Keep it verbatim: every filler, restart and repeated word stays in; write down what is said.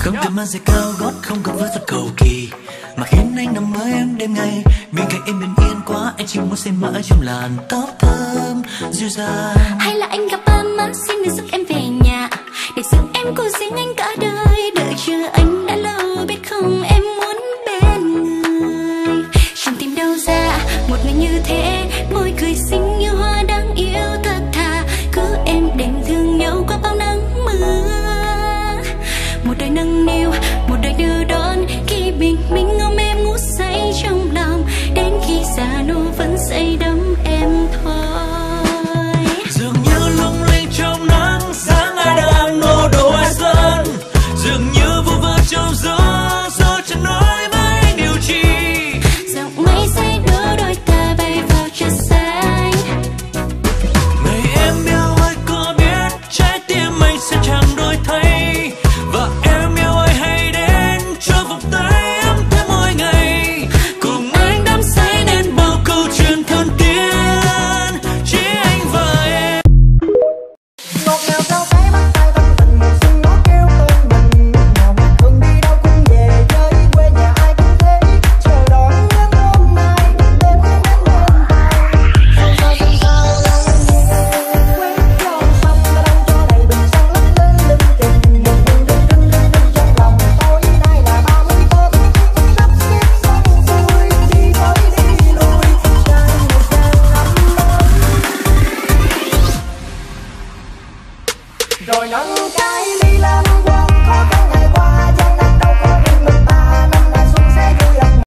Không cần mang giày cao gót, không cần với thật cầu kỳ, mà khiến anh nằm mơ em đêm ngày. Bên cạnh em bình yên quá, anh chỉ muốn say mãi trong làn tóc thơm dịu dàng. Hay là anh gặp ba má xin được giúp em về nhà, để giúp em cô riêng anh cả đời. Đợi chờ anh đã lâu biết không, em muốn bên người. Chẳng tìm đâu ra một người như thế, môi cười xinh như hoa đáng yêu thật thà. Cứ em đành thương nhau qua bao nắng mưa, một đời nâng niu